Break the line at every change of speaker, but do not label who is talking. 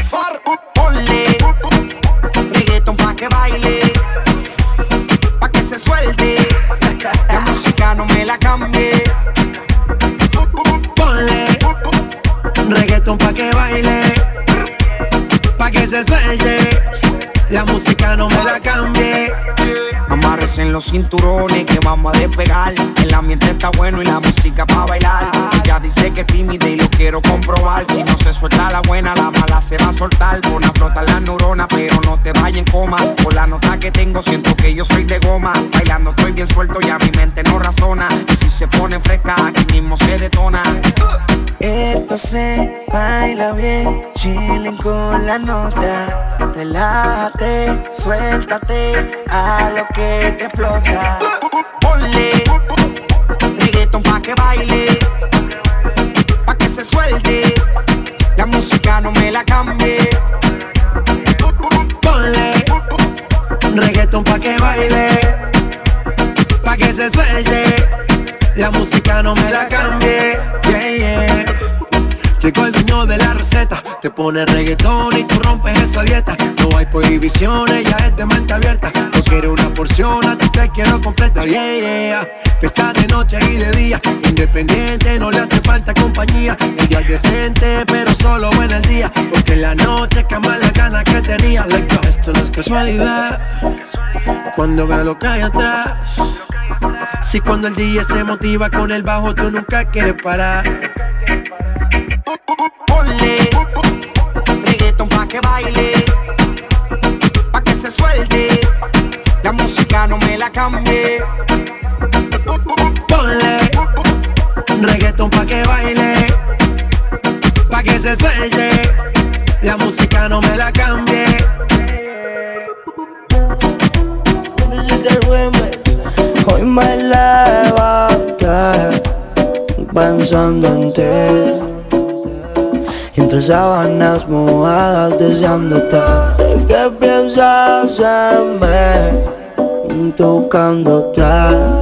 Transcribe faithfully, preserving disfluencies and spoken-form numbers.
Far, ponle reggaeton pa' que baile, pa' que se suelte. La música no me la cambie. Ponle reggaeton pa' que baile, pa' que se suelte. La música no me la cambie. Amárrese en los cinturones que vamos a despegar. El ambiente está bueno y la música pa' bailar. Ella dice que es tímida y lo quiero comprobar. Si no se suelta la buena, la mala se va a soltar. Pon a flotar las neuronas, pero no te vayas en coma. Por la nota que tengo siento que yo soy de goma. Bailando estoy bien suelto, ya mi mente no razona. Y si se pone fresca, aquí mismo se detona. Esto se baila bien, chilling con la nota. Relájate, suéltate a lo que te explota. Ponle reggaeton pa' que baile, pa' que se suelte. La música no me la cambie. Ponle reggaeton pa' que baile, pa' que se suelte. La música no me la cambie. Yeah, yeah. Llegó el dueño de la receta, te pone reggaetón y tú rompes esa dieta. No hay prohibiciones, ya es de mente abierta. No quiero una porción, a ti te quiero completa. Yeah, yeah. Fiesta de noche y de día, independiente, no le hace falta compañía. El día es decente, pero solo en el día, porque en la noche cama la gana que tenía. Like, no, esto no es casualidad, cuando veo lo que hay atrás. Si cuando el día se motiva con el bajo, tú nunca quieres parar. Ponle reggaeton pa' que baile, pa' que se suelte. La música no me la cambie. Ponle reggaeton pa' que baile, pa' que se suelte. La música no me la cambie.
Hoy me levanté pensando en ti, y entre sábanas mojadas deseándote. ¿Qué piensas en mí? Tocándote.